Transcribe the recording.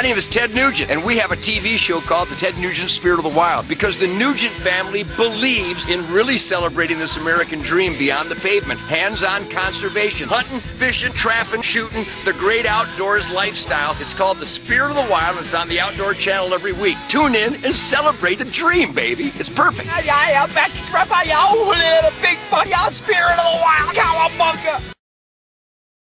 name is Ted Nugent, and we have a TV show called The Ted Nugent Spirit of the Wild, because the Nugent family believes in really celebrating this American dream beyond the pavement. Hands-on conservation, hunting, fishing, trapping, shooting, the great outdoors lifestyle. It's called The Spirit of the Wild, and it's on the Outdoor Channel every week. Tune in and celebrate the dream, baby. It's perfect. Big Spirit of the Wild, cowabunga.